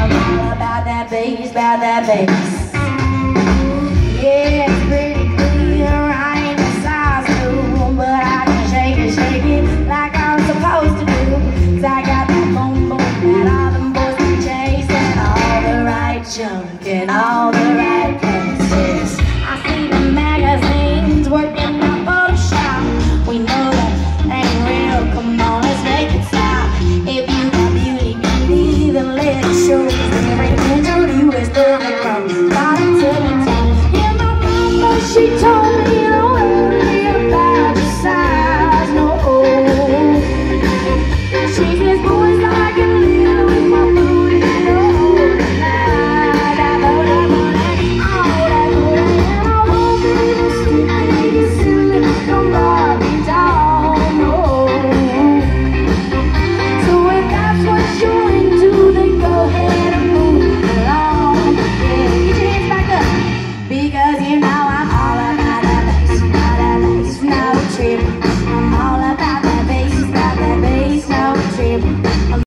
all about that bass, about that bass. Yeah, it's pretty clear, I ain't a size 2, but I can shake it like I'm supposed to do. 'Cause I got that boom boom that all them boys be chasing, all the right junk in all the right places. I see the magazines working on Photoshop. We know that ain't real, come on, let's make it stop. If you got beauty, then let it show. 'Cause every picture you is the